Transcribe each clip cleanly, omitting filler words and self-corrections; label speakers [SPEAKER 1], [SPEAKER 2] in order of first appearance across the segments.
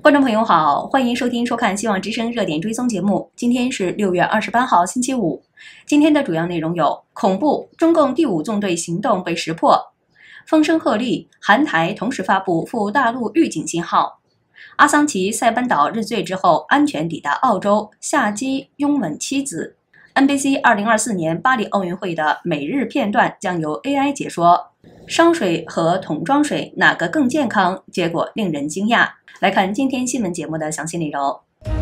[SPEAKER 1] 观众朋友好，欢迎收听收看希望之声热点追踪节目。今天是6月28号星期五。今天的主要内容有：恐怖，中共第5纵队行动被识破；风声鹤唳，韩台同时发布赴大陆预警信号；阿桑奇塞班岛认罪之后安全抵达澳洲，下机拥吻妻子。NBC 2024年巴黎奥运会的每日片段将由 AI 解说。烧水和桶装水哪个更健康？结果令人惊讶。来看今天新闻节目的详细内容。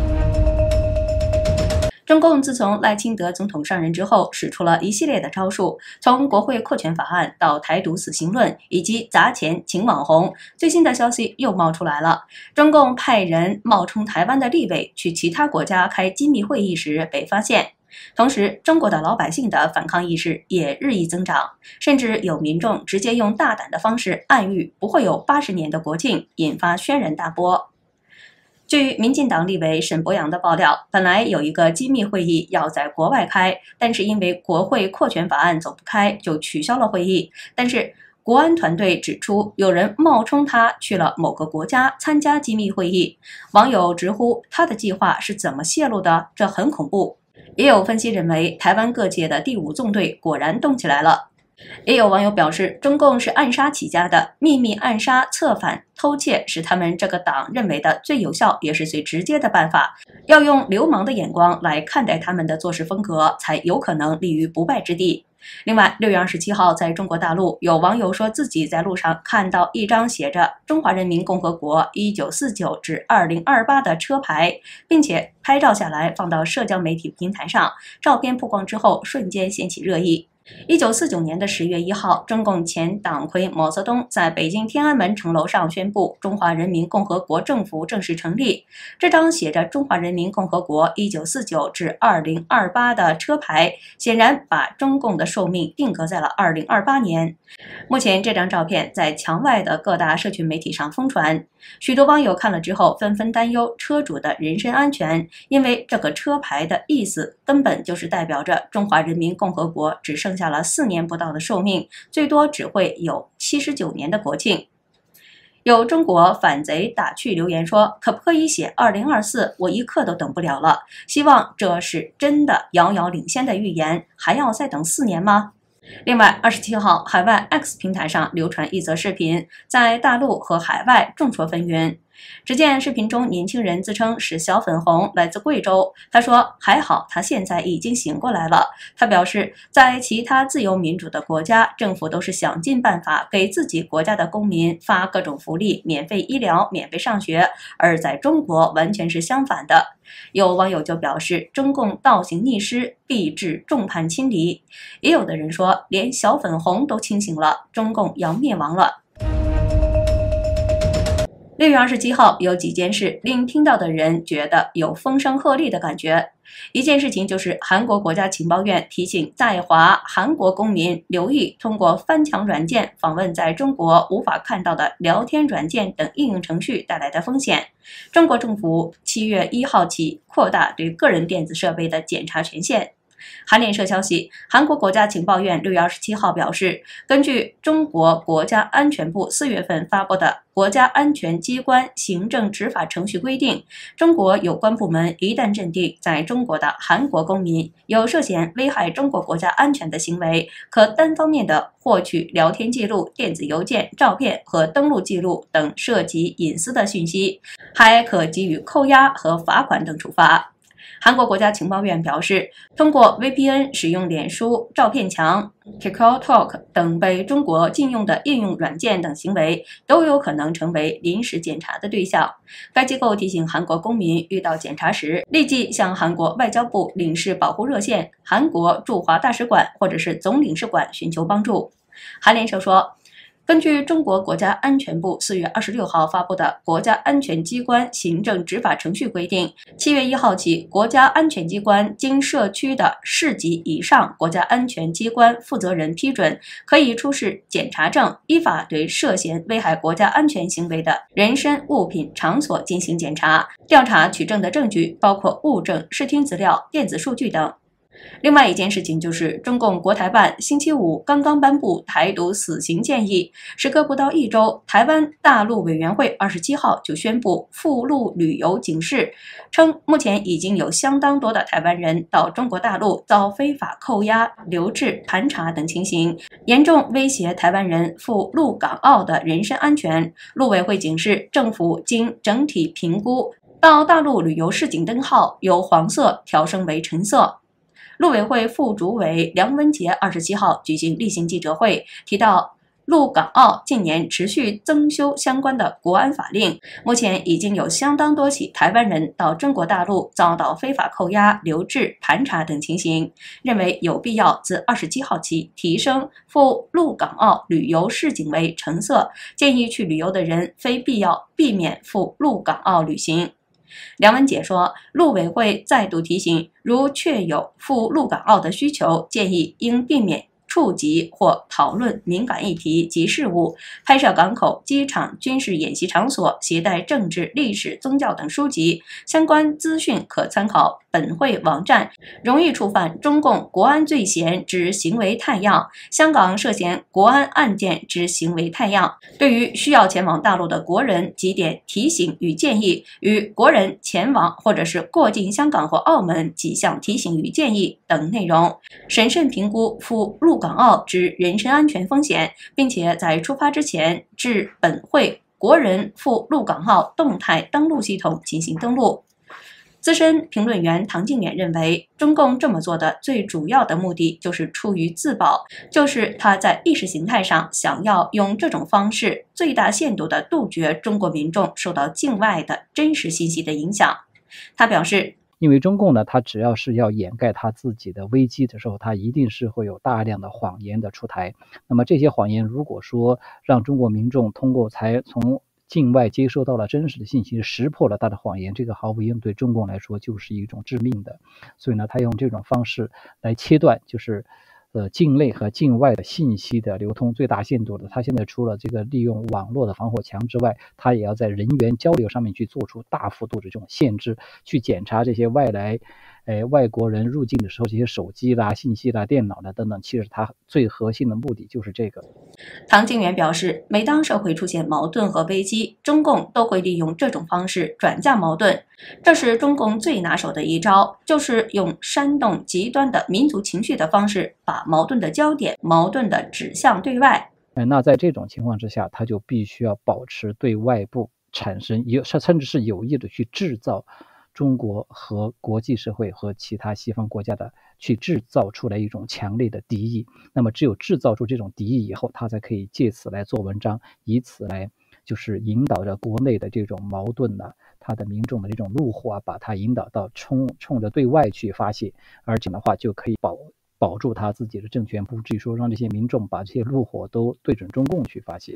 [SPEAKER 1] 中共自从赖清德总统上任之后，使出了一系列的招数，从国会扩权法案到台独死刑论，以及砸钱请网红。最新的消息又冒出来了，中共派人冒充台湾的立委去其他国家开机密会议时被发现。同时，中国的老百姓的反抗意识也日益增长，甚至有民众直接用大胆的方式暗喻不会有80年的国庆，引发轩然大波。据民进党立委沈伯洋的爆料，本来有一个机密会议要在国外开，但是因为国会扩权法案走不开，就取消了会议。但是国安团队指出，有人冒充他去了某个国家参加机密会议，网友直呼他的计划是怎么泄露的？这很恐怖。也有分析认为，台湾各界的第5纵队果然动起来了。也有网友表示，中共是暗杀起家的，秘密暗杀、策反、偷窃是他们这个党认为的最有效也是最直接的办法，要用流氓的眼光来看待他们的做事风格，才有可能立于不败之地。另外，6月27号在中国大陆，有网友说自己在路上看到一张写着中华人民共和国1949至2028的车牌，并且拍照下来放到社交媒体平台上，照片曝光之后瞬间掀起热议。1949年的10月1号，中共前党魁毛泽东在北京天安门城楼上宣布中华人民共和国政府正式成立。这张写着中华人民共和国1949至2028的车牌，显然把中共的寿命定格在了2028年。目前这张照片在墙外的各大社群媒体上疯传，许多网友看了之后纷纷担忧车主的人身安全，因为这个车牌的意思根本就是代表着中华人民共和国只剩下了4年不到的寿命，最多只会有79年的国庆。有中国反贼打趣留言说，可不可以写2024？我一刻都等不了了，希望这是真的遥遥领先的预言，还要再等4年吗？另外，27号，海外 X 平台上流传一则视频，在大陆和海外众说纷纭。只见视频中，年轻人自称是小粉红，来自贵州。他说，还好他现在已经醒过来了。他表示，在其他自由民主的国家，政府都是想尽办法给自己国家的公民发各种福利，免费医疗、免费上学，而在中国完全是相反的。有网友就表示，中共倒行逆施，必致众叛亲离。也有的人说，连小粉红都清醒了，中共要灭亡了。6月27号，有几件事令听到的人觉得有风声鹤唳的感觉。一件事情就是韩国国家情报院提醒在华韩国公民留意通过翻墙软件访问在中国无法看到的聊天软件等应用程序带来的风险。中国政府7月1号起扩大对个人电子设备的检查权限。韩联社消息，韩国国家情报院6月27号表示，根据中国国家安全部4月份发布的国家安全机关行政执法程序规定，中国有关部门一旦认定在中国的韩国公民有涉嫌危害中国国家安全的行为，可单方面的获取聊天记录、电子邮件、照片和登录记录等涉及隐私的讯息，还可给予扣押和罚款等处罚。韩国国家情报院表示，通过 VPN 使用脸书、照片墙、KakaoTalk 等被中国禁用的应用软件等行为，都有可能成为临时检查的对象。该机构提醒韩国公民遇到检查时，立即向韩国外交部领事保护热线、韩国驻华大使馆或者是总领事馆寻求帮助。韩联社说，根据中国国家安全部4月26号发布的《国家安全机关行政执法程序》规定，7月1号起，国家安全机关经社区的市级以上国家安全机关负责人批准，可以出示检查证，依法对涉嫌危害国家安全行为的人身、物品、场所进行检查、调查取证的证据，包括物证、视听资料、电子数据等。 另外一件事情就是，中共国台办星期五刚刚颁布台独死刑建议，时隔不到1周，台湾大陆委员会27号就宣布赴陆旅游警示，称目前已经有相当多的台湾人到中国大陆遭非法扣押、留置、盘查等情形，严重威胁台湾人赴陆港澳的人身安全。陆委会警示，政府经整体评估，到大陆旅游示警灯号由黄色调升为橙色。陆委会副主委梁文杰27号举行例行记者会，提到陆港澳近年持续增修相关的国安法令，目前已经有相当多起台湾人到中国大陆遭到非法扣押、留置、盘查等情形，认为有必要自27号起提升赴陆港澳旅游示警为橙色，建议去旅游的人非必要避免赴陆港澳旅行。梁文杰说，陆委会再度提醒，如确有赴陆港澳的需求，建议应避免触及或讨论敏感议题及事务，拍摄港口、机场、军事演习场所携带政治、历史、宗教等书籍，相关资讯可参考本会网站。容易触犯中共国安罪嫌之行为态样，香港涉嫌国安案件之行为态样。对于需要前往大陆的国人，几点提醒与建议，与国人前往或者是过境香港或澳门几项提醒与建议等内容，审慎评估赴陆港澳之人身安全风险，并且在出发之前至本会国人赴陆港澳动态登录系统进行登录。资深评论员唐靖远认为，中共这么做的最主要的目的就是出于自保，就是他在意识形态上想要用这种方式最大限度地杜绝中国民众受到境外的真实信息的影响。他表示，
[SPEAKER 2] 因为中共呢，他只要是要掩盖他自己的危机的时候，他一定是会有大量的谎言的出台。那么这些谎言如果说让中国民众通过从境外接收到了真实的信息，识破了他的谎言，这个毫无疑问对中共来说就是一种致命的。所以呢，他用这种方式来切断，就是境内和境外的信息的流通，最大限度的，他现在除了这个利用网络的防火墙之外，他也要在人员交流上面去做出大幅度的这种限制，去检查这些外国人入境的时候，这些手机啦、信息啦、电脑啦等等，其实它最核心的目的就是这个。
[SPEAKER 1] 唐靖远表示，每当社会出现矛盾和危机，中共都会利用这种方式转嫁矛盾，这是中共最拿手的一招，就是用煽动极端的民族情绪的方式，把矛盾的焦点、矛盾的指向对外。
[SPEAKER 2] 那在这种情况之下，他就必须要保持对外部产生甚至是有意的去制造中国和国际社会和其他西方国家的去制造出来一种强烈的敌意。那么只有制造出这种敌意以后，他才可以借此来做文章，以此来就是引导着国内的这种矛盾啊，他的民众的这种怒火啊，把它引导到冲着对外去发泄，而这样的话就可以保住他自己的政权，不至于说让这些民众把这些怒火都对准中共去发泄。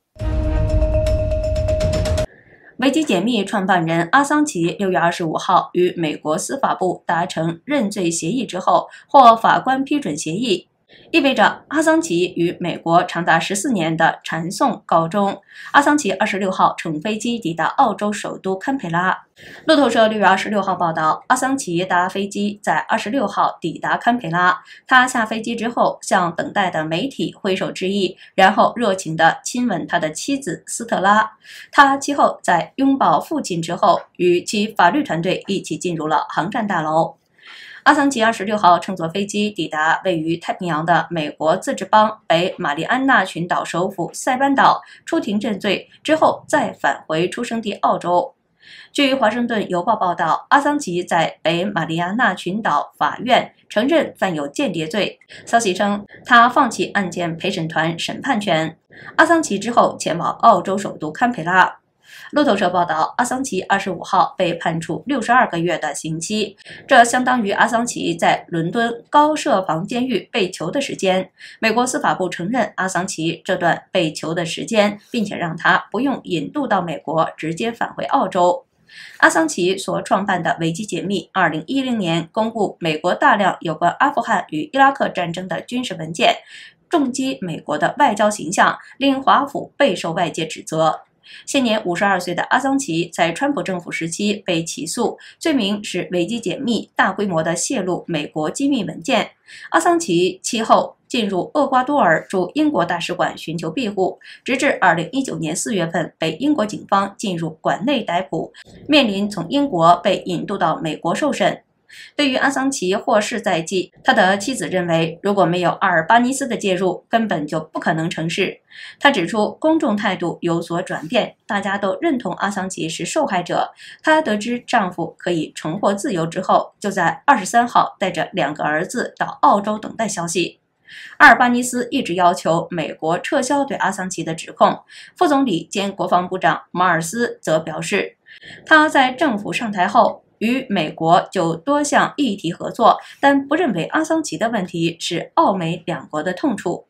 [SPEAKER 1] 维基解密创办人阿桑奇6月25号与美国司法部达成认罪协议之后，获法官批准协议，意味着阿桑奇与美国长达14年的缠讼告终。阿桑奇26号乘飞机抵达澳洲首都堪培拉。路透社6月26号报道，阿桑奇搭飞机在26号抵达堪培拉。他下飞机之后，向等待的媒体挥手致意，然后热情地亲吻他的妻子斯特拉。他其后在拥抱父亲之后，与其法律团队一起进入了航站大楼。阿桑奇26号乘坐飞机抵达位于太平洋的美国自治邦北马里安纳群岛首府塞班岛，出庭认罪之后再返回出生地澳洲。据华盛顿邮报报道，阿桑奇在北马里亚纳群岛法院承认犯有间谍罪。消息称，他放弃案件陪审团审判权。阿桑奇之后前往澳洲首都堪培拉。路透社报道，阿桑奇25号被判处62个月的刑期，这相当于阿桑奇在伦敦高设防监狱被囚的时间。美国司法部承认阿桑奇这段被囚的时间，并且让他不用引渡到美国，直接返回澳洲。阿桑奇所创办的维基解密2010年公布美国大量有关阿富汗与伊拉克战争的军事文件，重击美国的外交形象，令华府备受外界指责。 现年52岁的阿桑奇在川普政府时期被起诉，罪名是违纪解密、大规模的泄露美国机密文件。阿桑奇其后进入厄瓜多尔驻英国大使馆寻求庇护，直至2019年4月份被英国警方进入馆内逮捕，面临从英国被引渡到美国受审。对于阿桑奇获释在即，他的妻子认为，如果没有阿尔巴尼斯的介入，根本就不可能成事。他指出，公众态度有所转变，大家都认同阿桑奇是受害者。她得知丈夫可以重获自由之后，就在23号带着2个儿子到澳洲等待消息。阿尔巴尼斯一直要求美国撤销对阿桑奇的指控，副总理兼国防部长马尔斯则表示，他在政府上台后与美国就多项议题合作，但不认为阿桑奇的问题是澳美两国的痛处。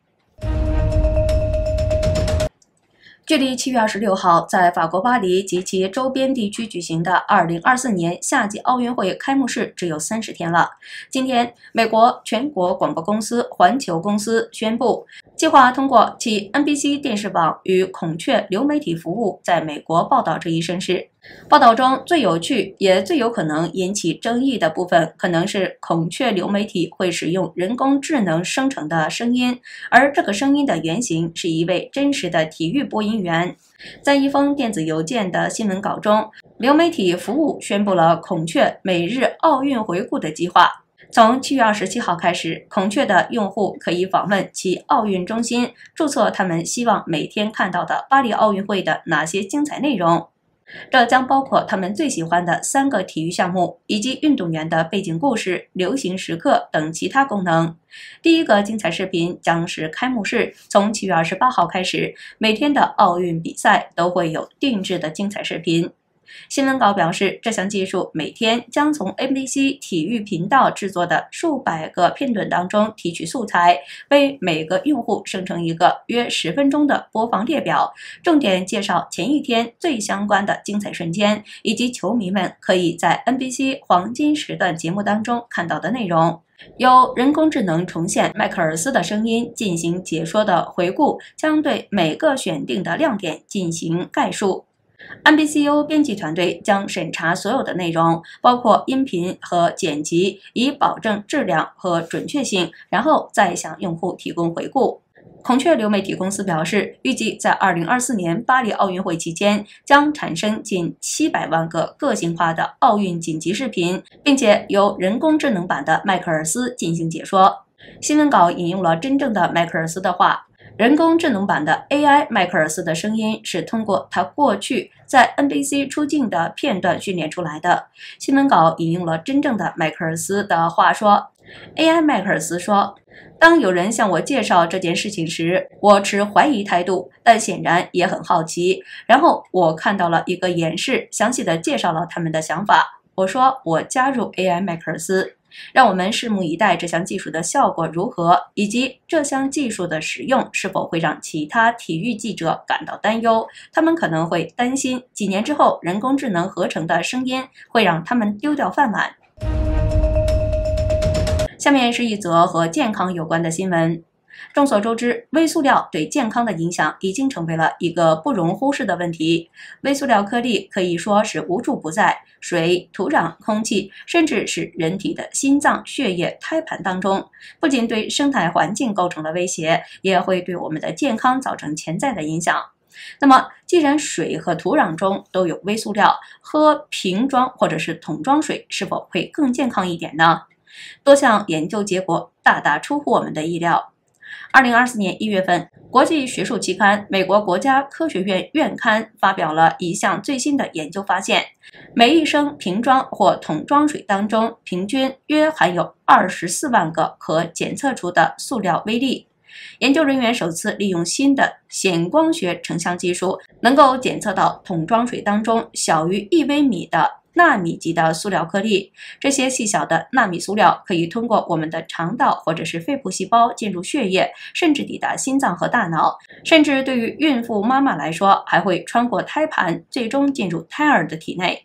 [SPEAKER 1] 距离7月26号在法国巴黎及其周边地区举行的2024年夏季奥运会开幕式只有30天了。今天，美国全国广播公司环球公司宣布，计划通过其 NBC 电视网与孔雀流媒体服务在美国报道这一盛事。报道中最有趣也最有可能引起争议的部分，可能是孔雀流媒体会使用人工智能生成的声音，而这个声音的原型是一位真实的体育播音员。在一封电子邮件的新闻稿中，流媒体服务宣布了孔雀每日奥运回顾的计划。从7月27号开始，孔雀的用户可以访问其奥运中心，注册他们希望每天看到的巴黎奥运会的哪些精彩内容。这将包括他们最喜欢的3个体育项目，以及运动员的背景故事、流行时刻等其他功能。第一个精彩视频将是开幕式，从7月28号开始，每天的奥运比赛都会有定制的精彩视频。新闻稿表示，这项技术每天将从 NBC 体育频道制作的数百个片段当中提取素材，为每个用户生成一个约10分钟的播放列表，重点介绍前一天最相关的精彩瞬间，以及球迷们可以在 NBC 黄金时段节目当中看到的内容。由人工智能重现迈克尔斯的声音进行解说的回顾，将对每个选定的亮点进行概述。NBCU 编辑团队将审查所有的内容，包括音频和剪辑，以保证质量和准确性，然后再向用户提供回顾。孔雀流媒体公司表示，预计在2024年巴黎奥运会期间将产生近700万个个性化的奥运紧急视频，并且由人工智能版的迈克尔斯进行解说。新闻稿引用了真正的迈克尔斯的话，人工智能版的 AI 迈克尔斯的声音是通过他过去在 NBC 出镜的片段训练出来的。新闻稿引用了真正的迈克尔斯的话说， AI 迈克尔斯说，当有人向我介绍这件事情时，我持怀疑态度，但显然也很好奇。然后我看到了一个演示，详细的介绍了他们的想法。我说我加入 AI 迈克尔斯。让我们拭目以待这项技术的效果如何，以及这项技术的使用是否会让其他体育记者感到担忧。他们可能会担心几年之后人工智能合成的声音会让他们丢掉饭碗。下面是一则和健康有关的新闻。众所周知，微塑料对健康的影响已经成为了一个不容忽视的问题。微塑料颗粒可以说是无处不在，水、土壤、空气，甚至是人体的心脏、血液、胎盘当中，不仅对生态环境构成了威胁，也会对我们的健康造成潜在的影响。那么，既然水和土壤中都有微塑料，喝瓶装或者是桶装水是否会更健康一点呢？多项研究结果大大出乎我们的意料。2024年1月份，国际学术期刊《美国国家科学院院刊》发表了一项最新的研究发现，每1升瓶装或桶装水当中，平均约含有24万个可检测出的塑料微粒。研究人员首次利用新的显光学成像技术，能够检测到桶装水当中小于1微米的纳米级的塑料颗粒。这些细小的纳米塑料可以通过我们的肠道或者是肺部细胞进入血液，甚至抵达心脏和大脑，甚至对于孕妇妈妈来说，还会穿过胎盘，最终进入胎儿的体内。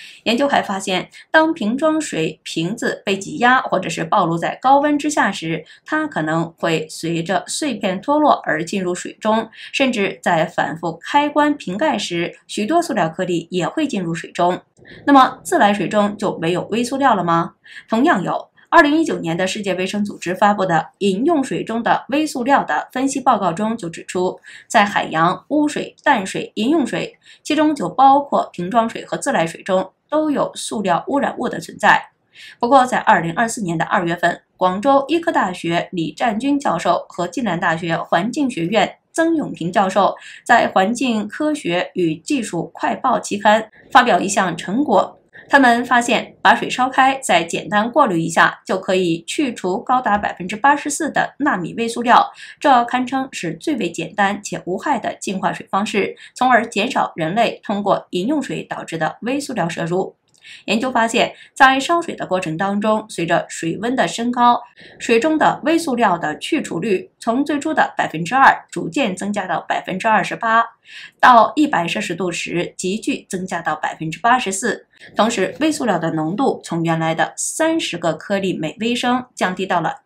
[SPEAKER 1] 研究还发现，当瓶装水瓶子被挤压或者是暴露在高温之下时，它可能会随着碎片脱落而进入水中，甚至在反复开关瓶盖时，许多塑料颗粒也会进入水中。那么自来水中就没有微塑料了吗？同样有。2019年的世界卫生组织发布的饮用水中的微塑料的分析报告中就指出，在海洋、污水、淡水、饮用水，其中就包括瓶装水和自来水中，都有塑料污染物的存在。不过，在2024年的2月份，广州医科大学李占军教授和暨南大学环境学院曾永平教授在《环境科学与技术快报》期刊发表一项成果。他们发现，把水烧开，再简单过滤一下，就可以去除高达84%的纳米微塑料。这堪称是最为简单且无害的净化水方式，从而减少人类通过饮用水导致的微塑料摄入。研究发现，在烧水的过程当中，随着水温的升高，水中的微塑料的去除率从最初的2%逐渐增加到28%，到100摄氏度时急剧增加到84%。同时，微塑料的浓度从原来的30个颗粒每微升降低到了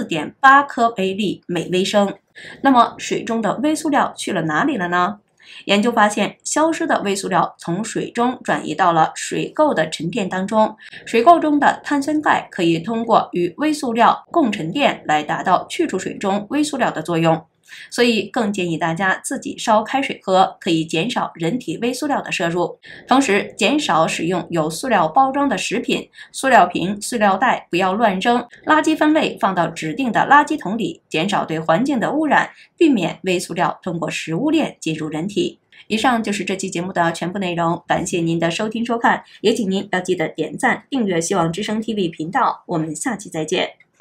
[SPEAKER 1] 4.8颗微粒每微升。那么，水中的微塑料去了哪里了呢？研究发现，消失的微塑料从水中转移到了水垢的沉淀当中。水垢中的碳酸钙可以通过与微塑料共沉淀来达到去除水中微塑料的作用。所以更建议大家自己烧开水喝，可以减少人体微塑料的摄入，同时减少使用有塑料包装的食品、塑料瓶、塑料袋，不要乱扔，垃圾分类放到指定的垃圾桶里，减少对环境的污染，避免微塑料通过食物链进入人体。以上就是这期节目的全部内容，感谢您的收听收看，也请您要记得点赞、订阅希望之声 TV 频道，我们下期再见。